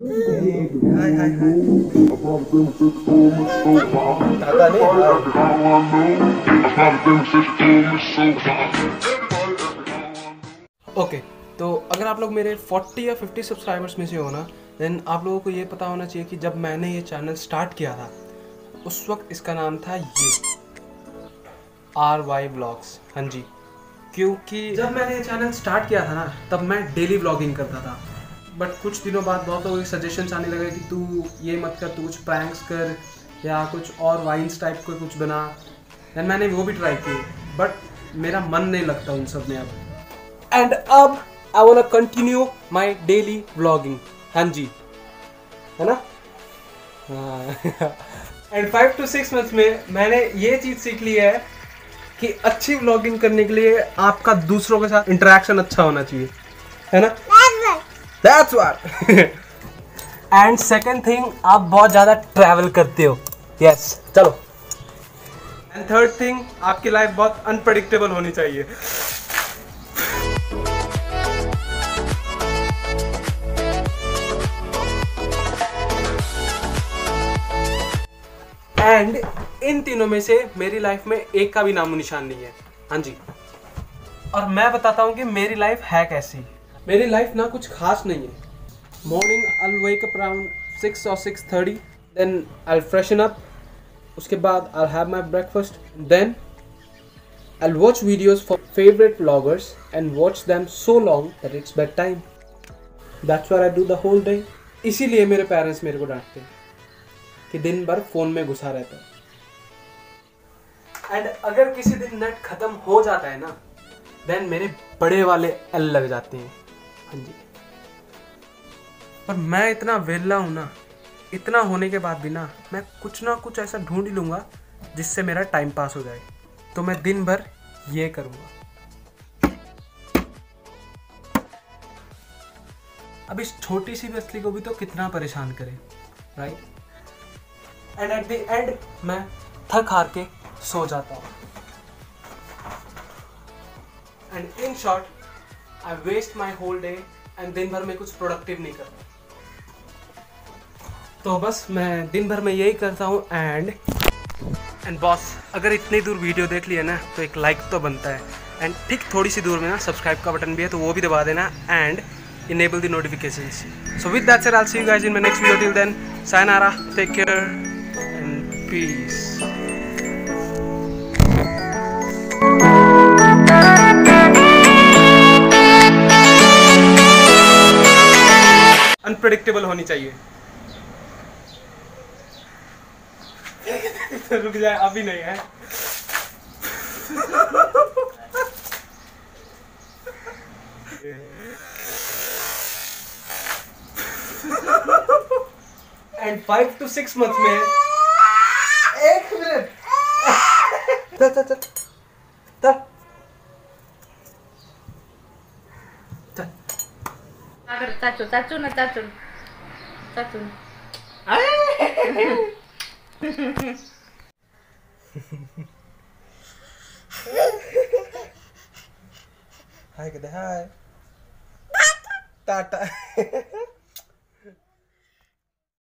हाय हाय हाय। दादा नहीं ओके, तो अगर आप लोग मेरे 40 या 50 सब्सक्राइबर्स में से हो ना, देन आप लोगों को ये पता होना चाहिए कि जब मैंने ये चैनल स्टार्ट किया था उस वक्त इसका नाम था ये RY व्लॉग्स। हाँ जी, क्योंकि जब मैंने ये चैनल स्टार्ट किया था ना तब मैं डेली व्लॉगिंग करता था, बट कुछ दिनों बाद बहुत लोगों के सजेशंस आने लगे कि तू ये मत कर, तू कुछ प्रैंक्स कर या कुछ और वाइन्स टाइप को कुछ बना। देन मैंने वो भी ट्राई की, बट मेरा मन नहीं लगता उन सब में अब। एंड अब I want to continue my daily vlogging. हाँ जी, है ना। एंड 5 to 6 मंथ्स में मैंने ये चीज़ सीख ली है कि अच्छी व्लॉगिंग करने के लिए आपका दूसरों के साथ इंटरेक्शन अच्छा होना चाहिए, है ना। That's what. And second thing, आप बहुत ज़्यादा ट्रैवल करते हो। यस, चलो। एंड थर्ड थिंग, आपकी लाइफ बहुत अनप्रेडिक्टेबल होनी चाहिए। एंड इन तीनों में से मेरी लाइफ में एक का भी नामो निशान नहीं है। हाँ जी, और मैं बताता हूँ कि मेरी लाइफ है कैसी। मेरी लाइफ ना कुछ खास नहीं है। Morning I'll wake up around 6 or 6:30, then I'll freshen up, उसके बाद I'll have my breakfast, then I'll watch videos for favorite vloggers and watch them so long that it's bedtime. That's what I do the whole day. इसीलिए मेरे parents मेरे को डांटते हैं कि दिन भर फोन में घुसा रहता है। एंड अगर किसी दिन नेट खत्म हो जाता है ना, देन मेरे बड़े वाले एल लग जाते हैं। हाँ जी, पर मैं इतना वेला हूं ना, इतना होने के बाद भी ना मैं कुछ ना कुछ ऐसा ढूंढ ही लूंगा जिससे मेरा टाइम पास हो जाए, तो मैं दिन भर ये करूंगा। अब इस छोटी सी बस्ती को भी तो कितना परेशान करे, right. And at the end मैं थक हार के सो जाता हूँ। And in short I waste my whole day and दिन भर में कुछ प्रोडक्टिव नहीं करता। तो बस मैं दिन भर में यही करता हूँ। एंड बॉस, अगर इतनी दूर वीडियो देख लिया ना तो एक लाइक तो बनता है। एंड ठीक थोड़ी सी दूर में ना सब्सक्राइब का बटन भी है, तो वो भी दबा देना and enable the notifications. So with that said, I'll see you guys in my next video. Till then, sayonara, take care and peace. Unpredictable होनी चाहिए। रुक जाए, अभी नहीं है। एंड 5 to 6 मंथ में एक मिनट चाचू चाचू ना चाचू चाचू हाय कहते हाय टाटा।